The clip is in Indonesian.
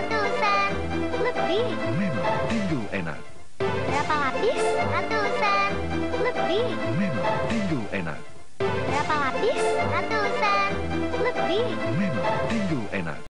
Ratusan. Lebih. Memang Tingo enak. Berapa lapis? Ratusan. Lebih. Memang Tingo enak. Berapa lapis? Ratusan. Lebih. Memang Tingo enak.